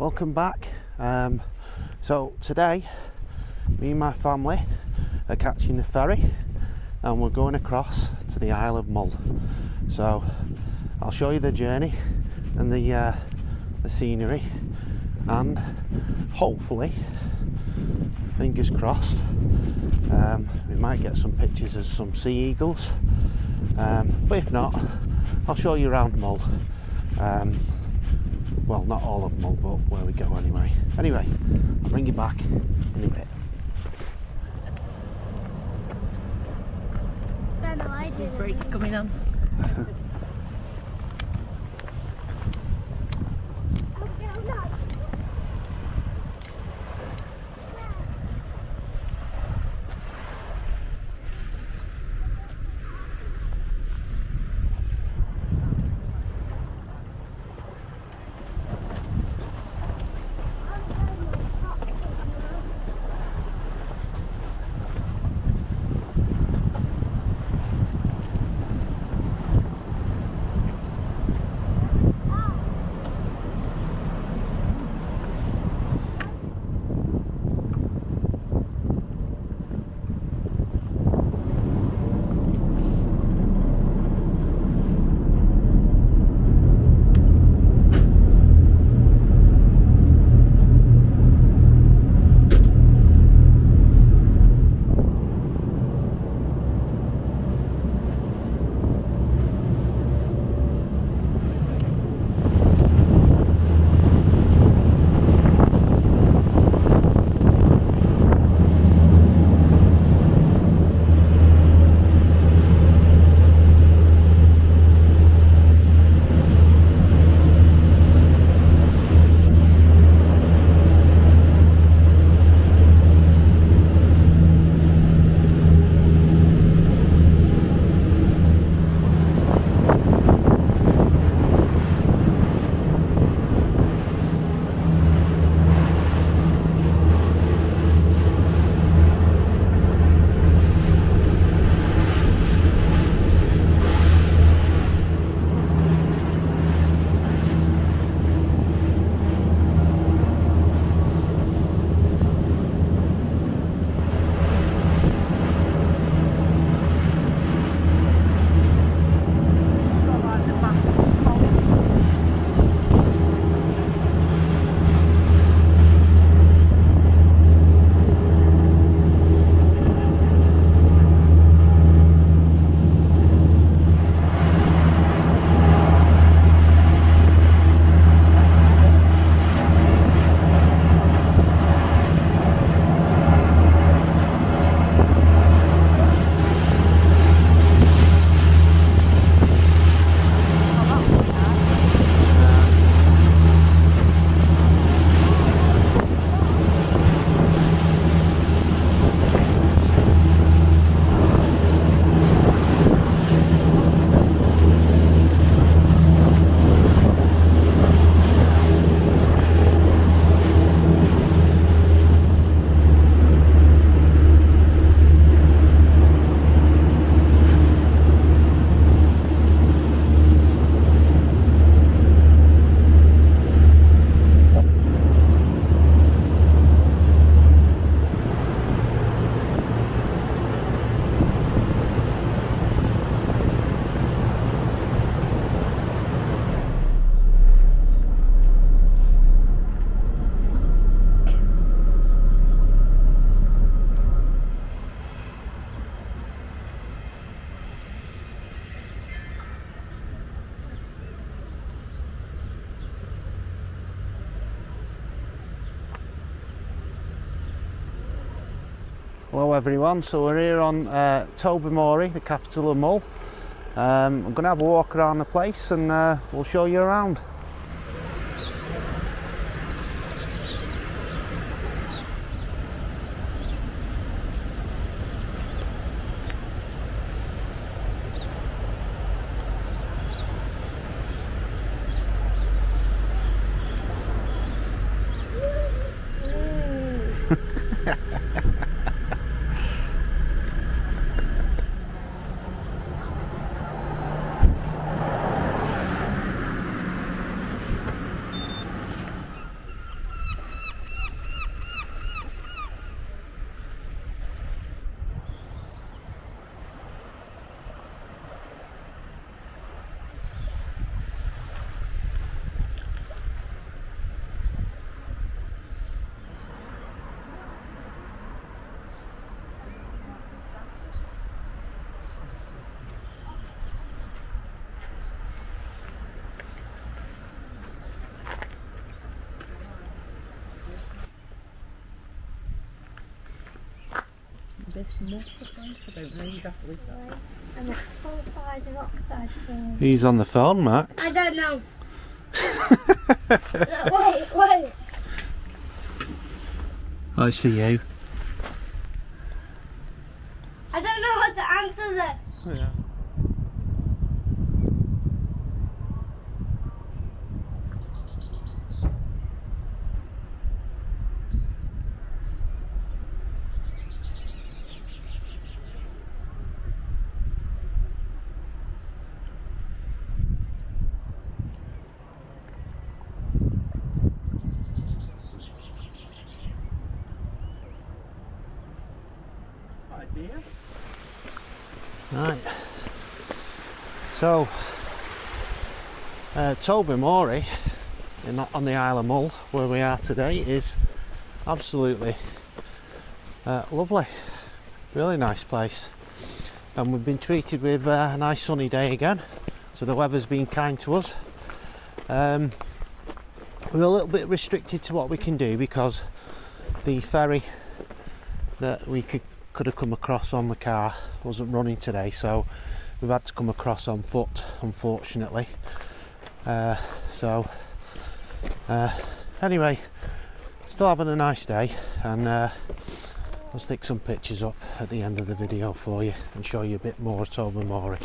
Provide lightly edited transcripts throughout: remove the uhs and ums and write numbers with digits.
welcome back. So today me and my family are catching the ferry and we're going across to the Isle of Mull. So I'll show you the journey and the scenery, and hopefully, fingers crossed, we might get some pictures of some sea eagles, but if not, I'll show you around Mull. Well, not all of Mull, but where we go anyway. Anyway, I'll bring you back in a bit. Brakes coming on. Hello everyone, so we're here on Tobermory, the capital of Mull. I'm going to have a walk around the place and we'll show you around. this mud, I don't know exactly. And that's sulfide and oxide form. He's on the phone, Max. I don't know. Wait. Oh, it's for you. I don't know how to answer this. Yeah. Right, so Tobermory on the Isle of Mull, where we are today, is absolutely lovely, really nice place, and we've been treated with a nice sunny day again, so the weather's been kind to us. We're a little bit restricted to what we can do because the ferry that we could have come across on the car wasn't running today, so we've had to come across on foot, unfortunately. Anyway, still having a nice day, and I'll stick some pictures up at the end of the video for you and show you a bit more of Tobermory.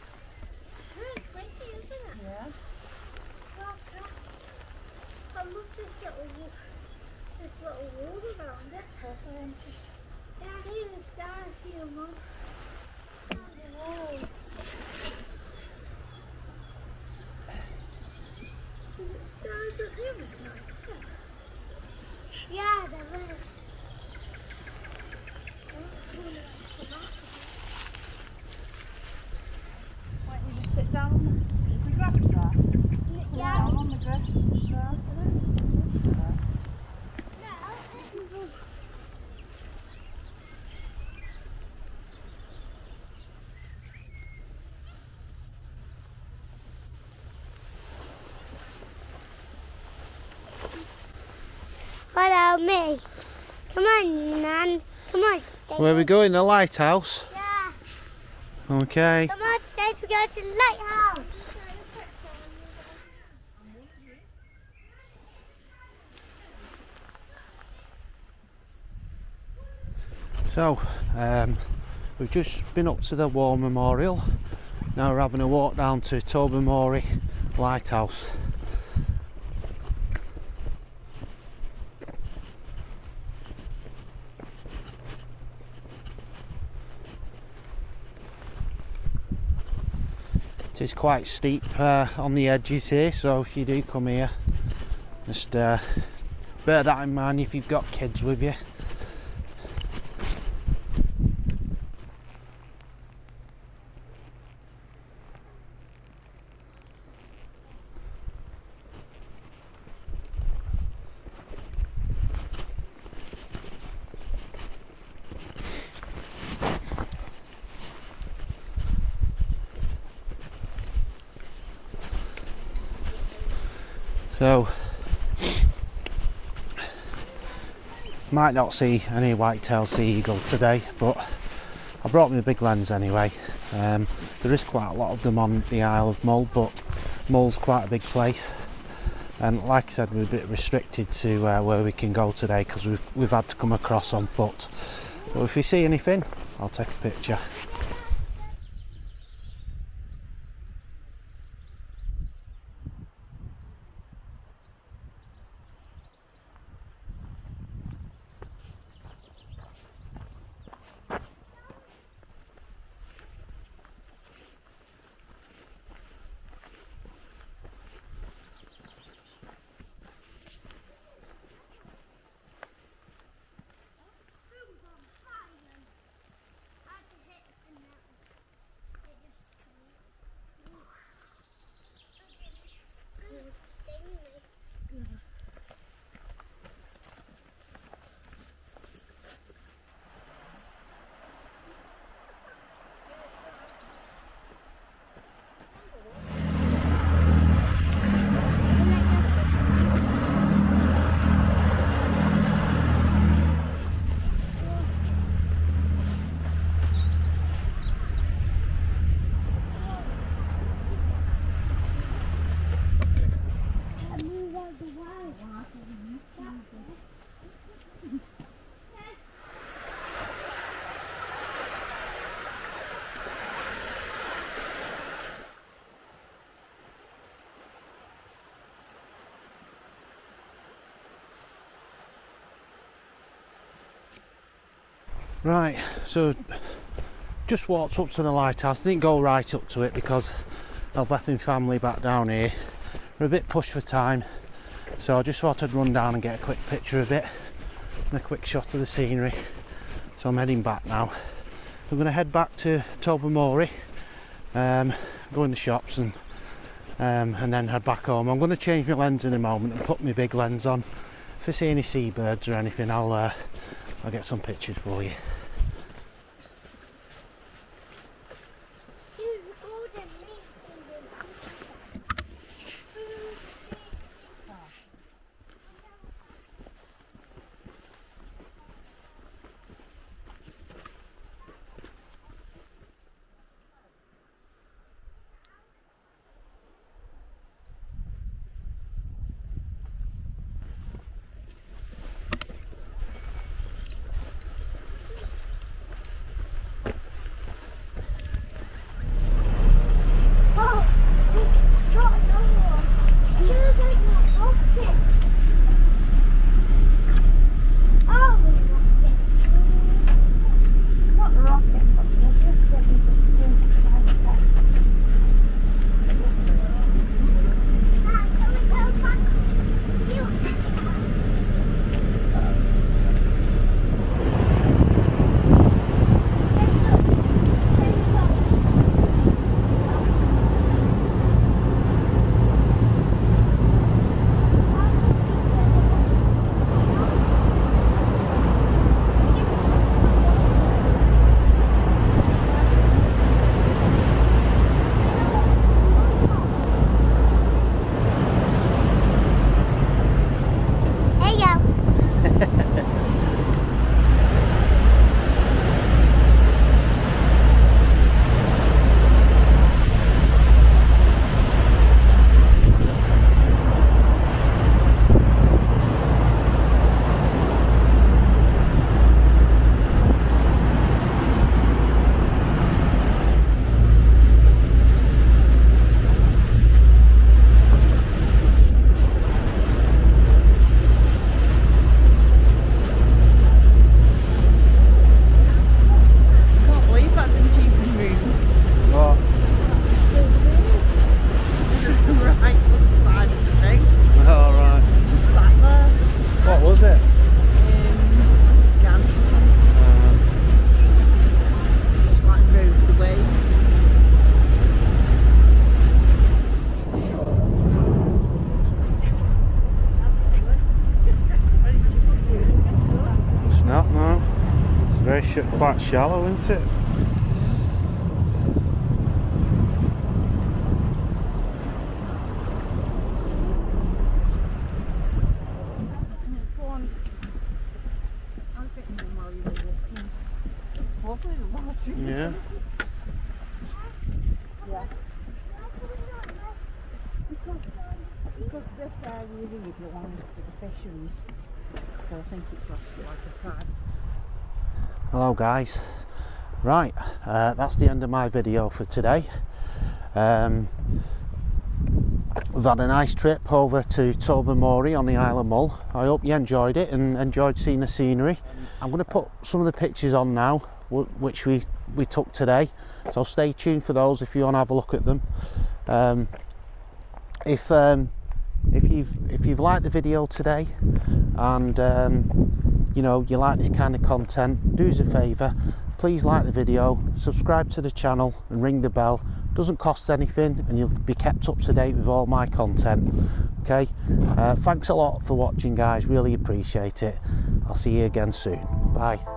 Yeah, there is. Why don't we just sit down on the grass there? Yeah. Down on the grass there. Follow me. Come on, Nan. Come on. Where are we going? The lighthouse? Yeah. Okay. Come on, Stace, we go to the lighthouse. So, we've just been up to the War Memorial. Now we're having a walk down to Tobermory Lighthouse. It is quite steep on the edges here, so if you do come here, just bear that in mind if you've got kids with you. So, might not see any white-tailed sea eagles today, but I brought my big lens anyway. There is quite a lot of them on the Isle of Mull, but Mull's quite a big place, and like I said, we're a bit restricted to where we can go today because we've had to come across on foot. But if we see anything, I'll take a picture. Right, so just walked up to the lighthouse. Didn't go right up to it because I've left my family back down here. We're a bit pushed for time, so I just thought I'd run down and get a quick picture of it and a quick shot of the scenery. So I'm heading back now. I'm going to head back to Tobermory, go in the shops and then head back home. I'm going to change my lens in a moment and put my big lens on. If I see any seabirds or anything, I'll get some pictures for you. Quite shallow, isn't it? Yeah. Because this area really belongs to the fisheries, so I think it's like a pride. Hello guys, right, that's the end of my video for today. We've had a nice trip over to Tobermory on the Isle of Mull. I hope you enjoyed it and enjoyed seeing the scenery. I'm going to put some of the pictures on now which we took today, so stay tuned for those if you want to have a look at them. If you've liked the video today and you know, you like this kind of content, do us a favour, please like the video, subscribe to the channel and ring the bell. Doesn't cost anything and you'll be kept up to date with all my content. Okay, thanks a lot for watching guys, really appreciate it. I'll see you again soon. Bye.